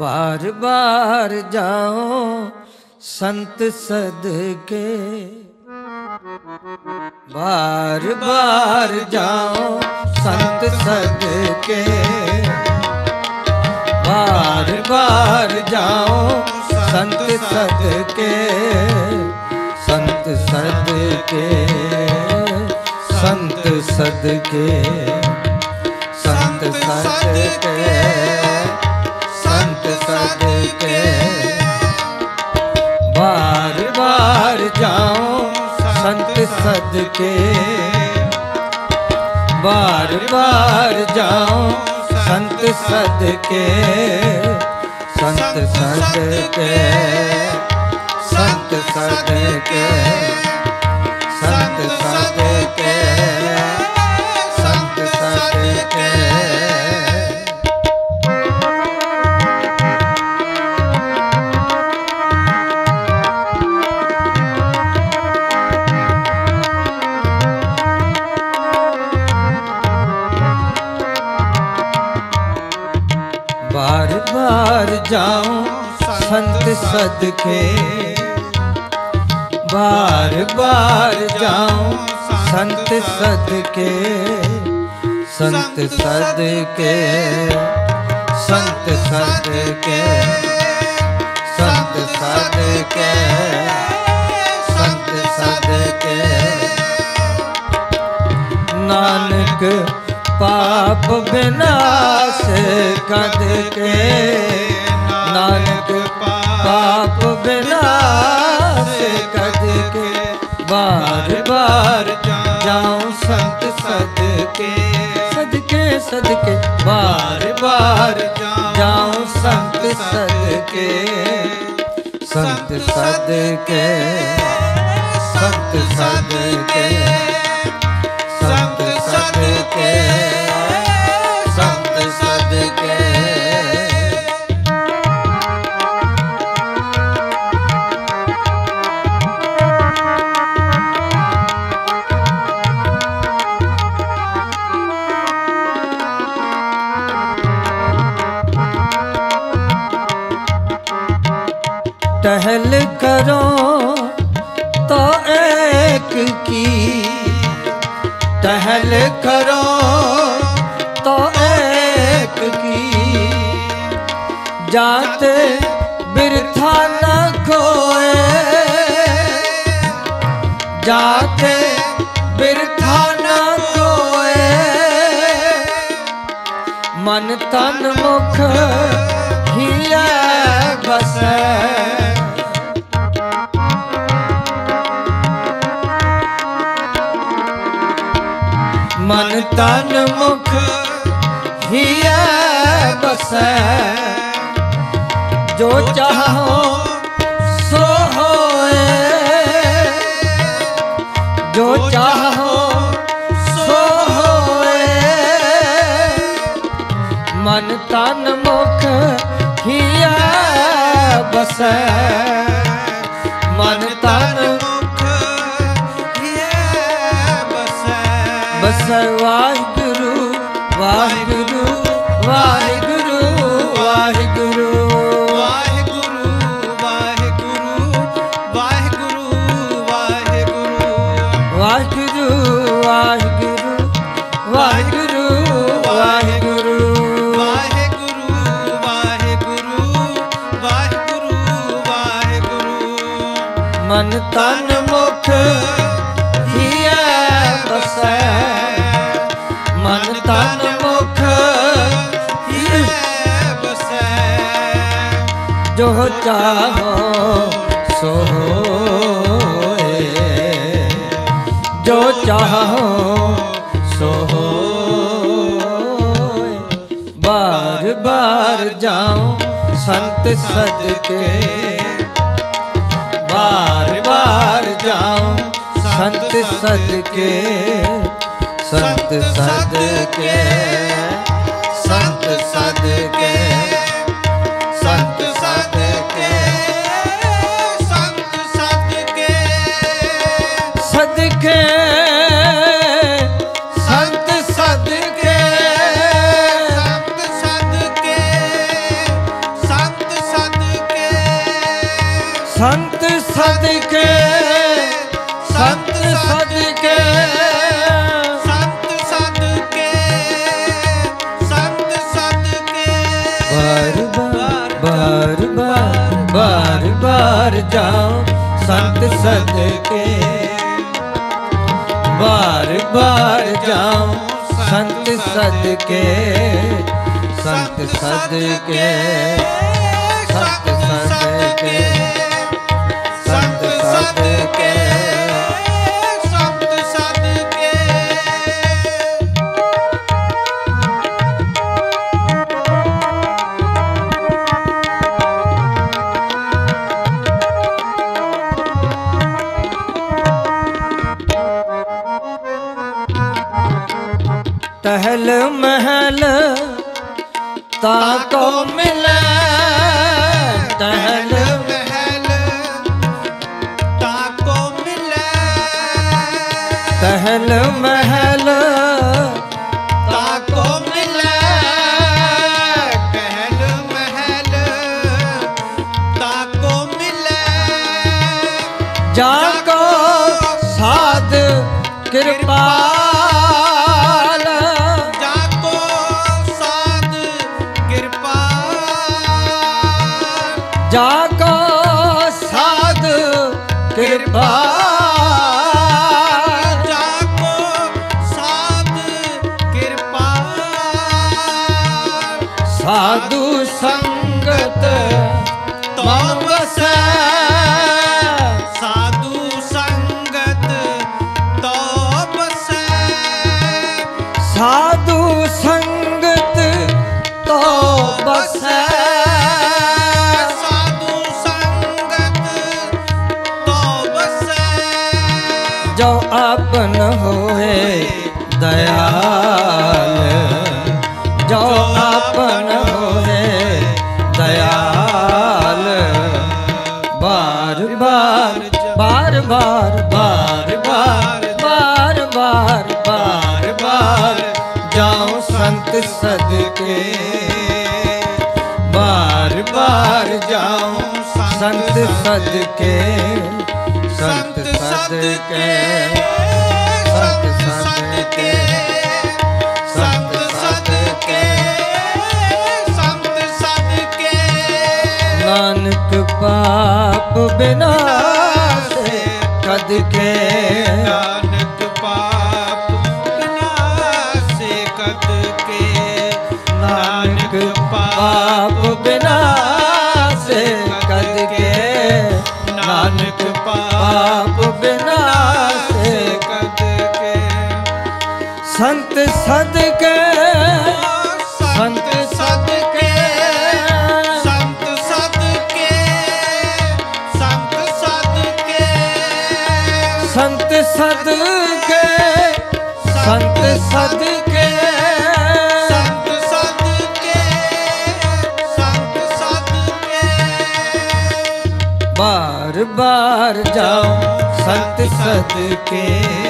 बार बार जाओ संत सदके, बार बार जाओ संत सदके, बार बार जाओ संत सदके, संत सदके, संत सदके, संत सदके, संत सदके, बार बार जाओ संत सदके, बार बार जाओ संत सदके, संत सदके, संत सदके, संत सदके, संत सदके। बार बार जाओ संत सदके, बार बार जाओ संत सदके, संत सदके, संत सदके, संत सदके, संत सदके। नानक पाप विनाश कद के, नानक पाप विनाश कद के, बार बार जाओ संत सदके, सदके सदके, बार बार जाओ संत सदके, संत सदके, संत सदके, संत सदके, संत सदके। टहल करो तो एक की, टहल करो तो एक की, जाते बिरथा न खोए, जाते बिरथा न खोए, मन तन मुख हिया बसे, मन तन मुख हिया बसै, जो चाहो सो होए, जो चाहो सो होए, मन तन मुख हिया बसै, मन तन बस वाहिगुरु वाहिगुरु वाहिगुरु वाहिगुरु वाहिगुरु वाहिगुरु वाहिगुरु वाहिगुरु वाहिगुरु वाहिगुरु वाहिगुरु वाहिगुरु वाहिगुरु वाहिगुरु वाहिगुरु, मन तन मुख हिया बसै, मन तन मुख हिया बसै, जो चाहो सो होए, जो चाहो सो होए, बार बार जाओ संत सदके, बार बार जाओ संत सदके, संत सदके, संत सदके, संत सदके, संत सदके, सदके, संत सदके, संत सदके, संत संत सदके संत सदके संत सदके संत सदके बार बार जाओ संत सदके बार बार जाओ संत सदके संत सदके संत सदके संत सदके संत सदके टहल महल ताको मिले टहल महल ताको मिले टहल महल ताको मिले टहल महल ताको मिले जाको साध कृपा जाको साध कृपा जाको साध कृपा साधु संगत तो बसै साधु संगत तो बसै साधु संगत तो बसै जो आपन होए दयाल जो आपन होए दयाल बार बार बार बार बार बार बार बार बार बार जाओ संत सदके बार बार जाओ संत सदके संत सदके संत सदके संत सदके संत सदके नानक पाप विनाश कद के नानक पाप विनाश कद के नानक पाप विनाश कद के नानक पाप विनाश कद के संत सदके संत सदके संत सदके संत सदके संत सदके संत सदके संत सदके संत सदके बार बार जाओ संत सदके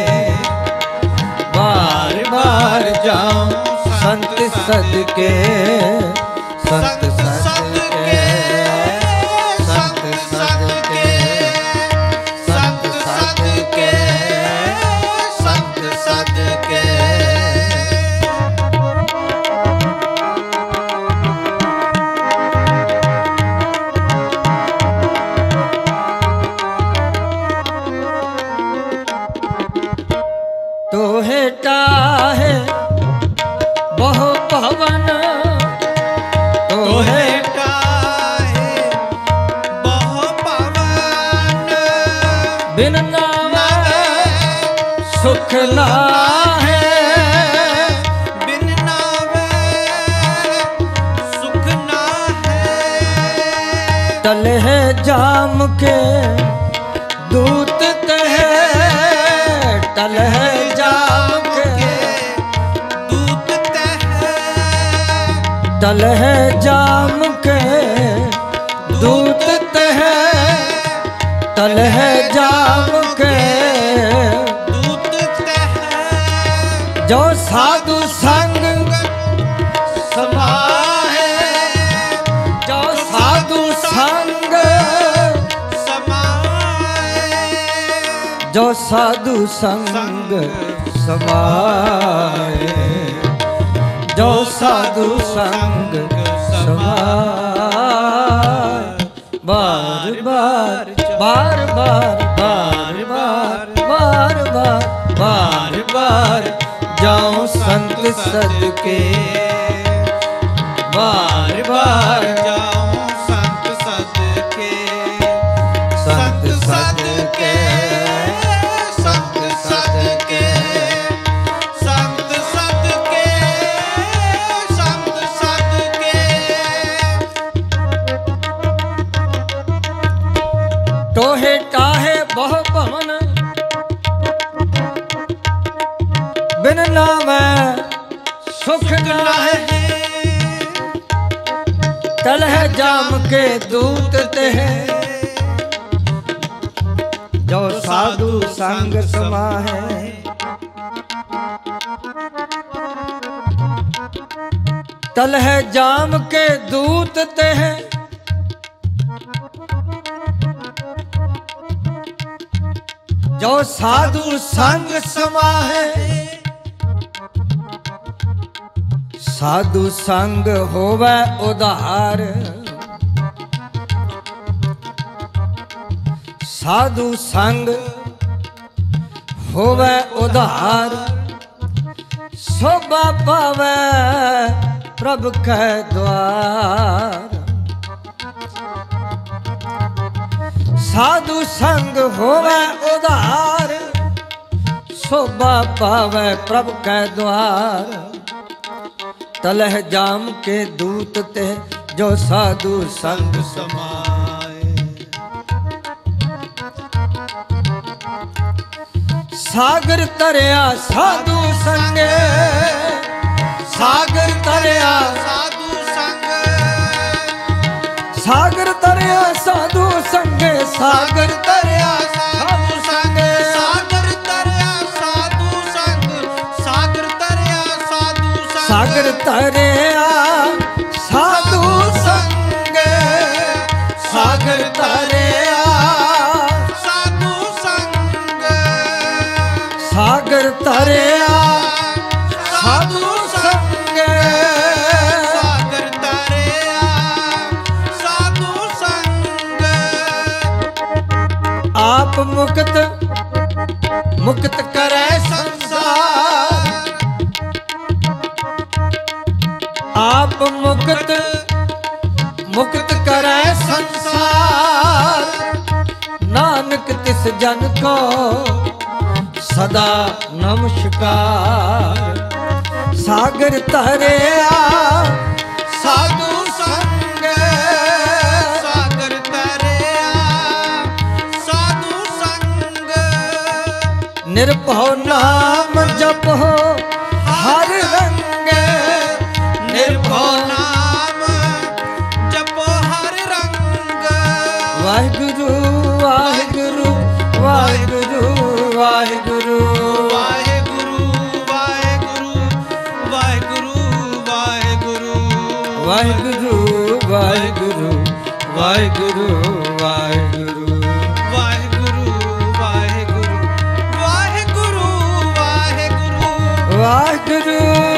बार बार जाओ संत सदके संत सदके संत सदके संत सदके संत सदके तोहे टाहे बहु पवन तोहे टाहे बहु पवन बिन नावे सुख नाहे बिन नावे सुख नाहे टले जाम के दूत कहे टले जाम के दूत तह टल जाम के दूत तह टल जाम के दूत तह जो साधु संग समाहे जो साधु संग जो साधु संग समाए, जो साधु संग समाए, बार बार बार बार बार बार बार बार बार बार जाऊं संत सदके, बार बार जाऊं संत सदके, संत सदके, संत सदके, संत सदके, संत सदके। टोहे टाहे बहु भवन बिन नामै सुख नाहे, तलह जाम के दूत तेह, जो साधु संग समाहे, तलह जाम के दूत तेह, जो साधु संग समाहे, साधु संग होवे उधार, साधु संग होवे उधार, शोभा पावे प्रभु के द्वार, साधु संग होवे उधार, शोभा पावे प्रभु के द्वार, तलह जाम के दूत ते, जो साधु संग समाए, सागर तरया साधु संगे, सागर तरया साधु संग, सागर तरया साधु संगे, सागर तरया साधु संगे, सागर तरया साधु संग, सागर तरया साधु संग, सागर तरया साधु संगे, सागर तरया साधु संग, सागर तरया साधु संगे, सागर तरया साधु संग, आप मुक्त मुक्त करे संसार, आप मुक्त मुक्त करे संसार, नानक तिस जन को सदा नमस्कार, सागर तरया साधु संग, सागर तरया साधु संग, निर्भव नाम जपो हर रंग, निर्भव नाम जपो हर रंग, वाहिगुरु वाहिगुरु वाहिगुरु वाहिगुरु वाहेगुरु वाहेगुरु वाहेगुरु वाहेगुरु वाहिगुरु वाहिगुरु वाहिगुरु वाहिगुरु वाहेगुरु वाहेगुरु वाहेगुरु वाहेगुरु वाहिगुरु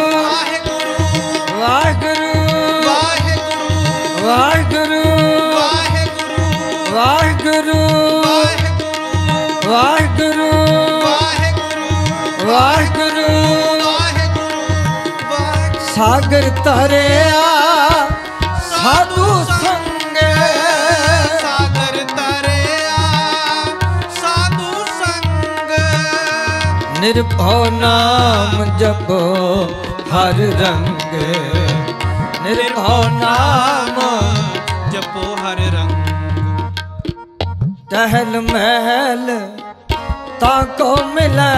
वाहेगुरु वाहिगुरु वाहेगुरु वाहिगुरु वाहिगुरु वाहिगुरु वाहिगुरु सागर तरया साधु संगे, सागर तरया साधु संग, निर्भव नाम जपो हर रंग, निर्भव नाम जपो हर रंग, टहल महल ताको मिले,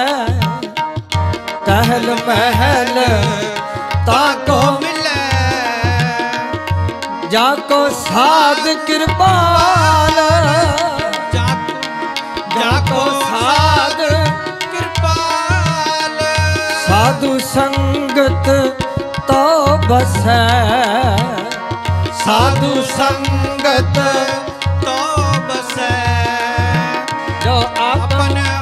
टहल महल ताको मिले, जाको साध कृपाल, जाको साध कृपाल, साधु संगत तो बसै, साधु संगत तो बसै, जो आपन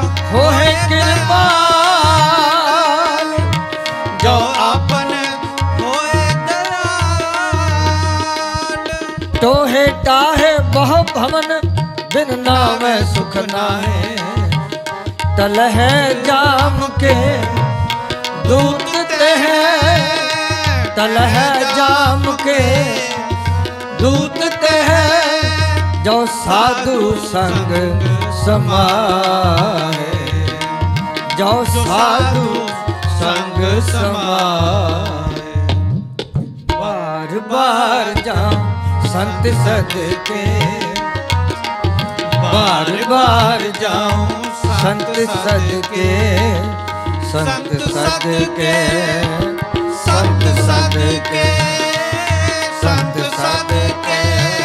बिन नावे सुख नाहे। तल है जाम के दूत ते है, तल है जाम के दूत ते है। जो साधु संग समाए, जो साधु संग समाए। बार बार जाऊं संत सदके, बार बार जाऊं संत सदके, संत सदके, संत सदके, संत सदके,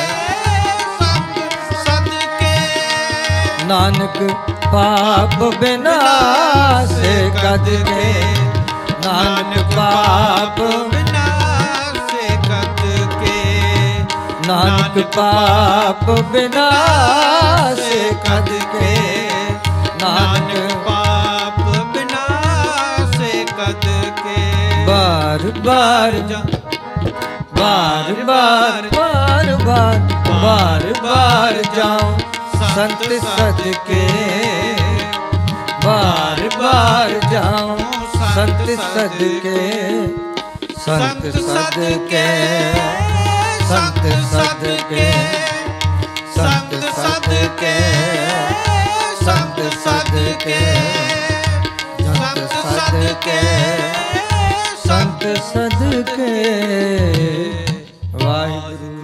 संत सदके। नानक पाप विनाशे कद के, नानक पाप विनाशे कद के, नानक पाप विनाशे कद के, नानक पाप विनाशे कद के। बार बार बार बार बार बार बार बार जाऊं संत सदके, बार बार जाऊं संत सदके, संत सदके, संत सदके, संत सदके, संत सदके, संत सदके, संत सदके। वाहिगुरु।